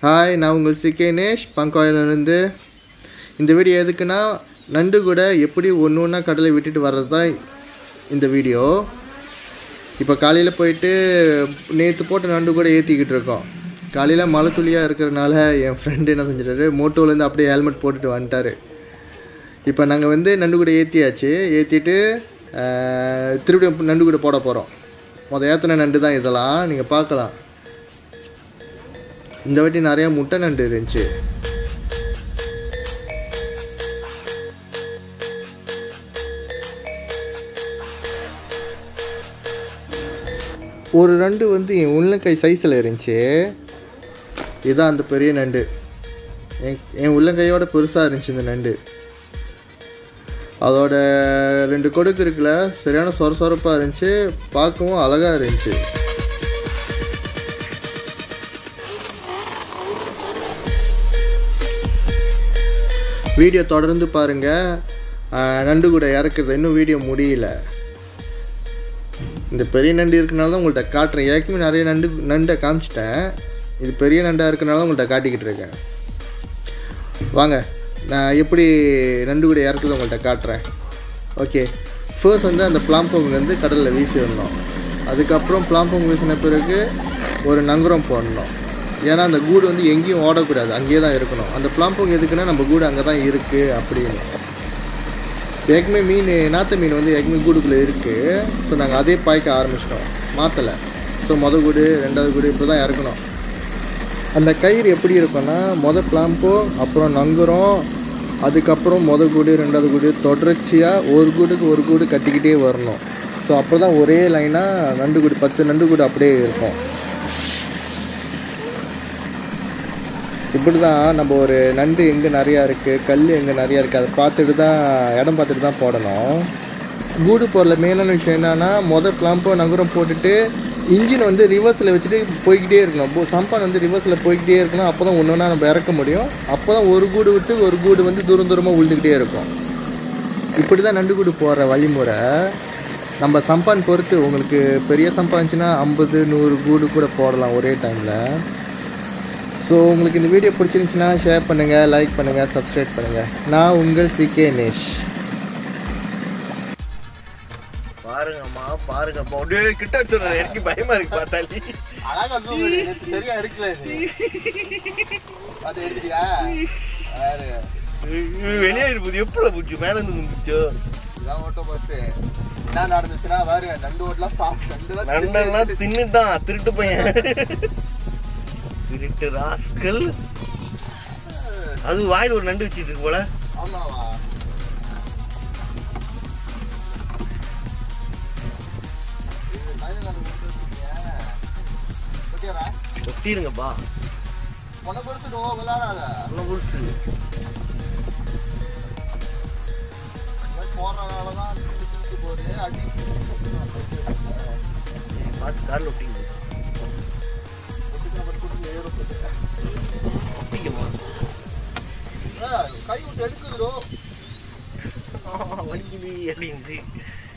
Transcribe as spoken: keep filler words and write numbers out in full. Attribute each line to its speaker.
Speaker 1: Hi, நான் உங்கள் சிகேனேஷ் பங்காயிலிருந்து. இந்த வீடியோ எதுக்குன்னா, நண்டு கூட எப்படி ஒன்று ஒன்றா கடலை விட்டுட்டு வர்றது தான் இந்த வீடியோ. இப்போ காலையில் போயிட்டு நேற்று போட்ட நண்டு கூட ஏற்றிக்கிட்டு இருக்கோம். காலையில் மழை துளியாக இருக்கிறனால என் ஃப்ரெண்டு என்ன செஞ்சிட்டாரு, மோட்டோலேருந்து அப்படியே ஹெல்மெட் போட்டுட்டு வந்துட்டார். இப்போ நாங்கள் வந்து நண்டு கூட ஏற்றியாச்சு. ஏற்றிட்டு திருப்பியும் நண்டு கூட போட போகிறோம். மொதல் ஏற்றின நண்டு தான் இதெல்லாம், நீங்கள் பார்க்கலாம். இந்த வாட்டி நிறையா முட்டை நண்டு இருந்துச்சு. ஒரு நண்டு வந்து என் உள்ளங்கை சைஸில் இருந்துச்சு. இதுதான் அந்த பெரிய நண்டு. என் என் உள்ளங்கையோட பெருசாக இருந்துச்சு இந்த நண்டு. அதோட ரெண்டு கொடுக்கு இருக்குல்ல, சரியான சொர சொரப்பாக இருந்துச்சு, பார்க்கவும் அழகாக இருந்துச்சு. வீடியோ தொடர்ந்து பாருங்கள். நண்டு கூட இறக்குறது இன்னும் வீடியோ முடியல. இந்த பெரிய நண்டு இருக்கனால தான் உங்கள்கிட்ட காட்டுறேன். ஏற்கனவே நிறைய நண்டு நண்டை காமிச்சிட்டேன். இது பெரிய நண்டாக இருக்கனால தான் உங்கள்கிட்ட காட்டிக்கிட்டு இருக்கேன். வாங்க, நான் எப்படி நண்டு கூட இறக்குறது உங்கள்கிட்ட காட்டுறேன். ஓகே, ஃபர்ஸ்ட் வந்து அந்த பிளாம்பொங் வந்து கடலில் வீசி வரணும். அதுக்கப்புறம் பிளாம்பொங் வீசின பிறகு ஒரு நங்குரம் போடணும். ஏன்னா அந்த கூடு வந்து எங்கேயும் ஓடக்கூடாது, அங்கேயே தான் இருக்கணும். அந்த பிளாம்பொங் எதுக்குன்னா நம்ம கூடு அங்கே தான் இருக்குது அப்படின்னு. ஏற்கனவே மீன் நாற்று மீன் வந்து ஏற்கனவே கூடுக்குள்ளே இருக்குது. ஸோ நாங்கள் அதே பாய்க்க ஆரம்பிச்சிட்டோம், மாற்றலை. ஸோ மொதல் கூடு ரெண்டாவது கூடு இப்படி தான் இறக்கணும். அந்த கயிறு எப்படி இருக்குன்னா, மொதல் பிளாம்போ, அப்புறம் நங்குரம், அதுக்கப்புறம் மொதல் கூடு ரெண்டாவது கூடு தொடர்ச்சியாக ஒரு கூடுக்கு ஒரு கூடு கட்டிக்கிட்டே வரணும். ஸோ அப்போ தான் ஒரே லைனாக நண்டு கூடு, பத்து நண்டு கூடு அப்படியே இருக்கும். இப்படி தான் நம்ம ஒரு நண்டு எங்கே நிறையா இருக்குது, கல் எங்கே நிறையா இருக்குது, அதை பார்த்துட்டு தான், இடம் பார்த்துட்டு தான் போடணும். கூடு போடல மெயினான விஷயம் என்னென்னா, மொதல் பிளாம்போ நங்குரம் போட்டுட்டு இன்ஜின் வந்து ரிவர்ஸில் வச்சுட்டு போய்கிட்டே இருக்கணும். சம்பான் வந்து ரிவர்ஸில் போய்கிட்டே இருக்கணும். அப்போ தான் ஒன்று ஒன்றா நம்ம இறக்க முடியும். அப்போ தான் ஒரு கூடு விட்டு ஒரு கூடு வந்து தூரம் தூரமாக உழுந்துக்கிட்டே இருக்கும். இப்படி தான் நண்டு கூடு போடுற வழிமுறை. நம்ம சம்பான் பொறுத்து, உங்களுக்கு பெரிய சம்பா இருந்துச்சுன்னா ஐம்பது நூறு கூடு கூட போடலாம் ஒரே டைமில். ஸோ உங்களுக்கு இந்த வீடியோ பிடிச்சிருந்துச்சின்னா ஷேர் பண்ணுங்கள், லைக் பண்ணுங்கள், சப்ஸ்கிரைப் பண்ணுங்கள். நான் உங்கள் சிகேனேஷ்.
Speaker 2: பாருங்கம்மா, பாருங்கப்பா, அப்படியே கிட்ட எடுத்துறது எனக்கு பயமா இருக்கு பார்த்தாலி.
Speaker 1: அழகா சரியா எடுக்கல, பார்த்து எடுத்துட்டியா?
Speaker 2: வெளியே இருப்பது எப்படி பூச்சி மேல இருந்து முடிச்சோ.
Speaker 1: இதான் ஓட்ட பஸ். என்ன நடந்துச்சுன்னா வேறு நண்டு ஓட்டலாம் சாப்பிட்டு
Speaker 2: நண்டெல்லாம் தின்னுட்டான் திருட்டு பையன், திருட்டு ராஸ்கல். அது வாயில் ஒரு நண்டு வச்சுட்டு இருக்கு போல.
Speaker 1: ஆமாவா?
Speaker 2: ஒட்டிருங்கப்பா,
Speaker 1: உன்னை பொறுத்து விளையாடாத.
Speaker 2: உன்னை பொறுத்து
Speaker 1: போடுறதால தான் போது அடி
Speaker 2: பார்த்து காரில் ஒட்டிங்க. ஒட்டிக்கமா,
Speaker 1: கை விட்டு எடுக்குதோ
Speaker 2: வலிக்குது அப்படின்ட்டு.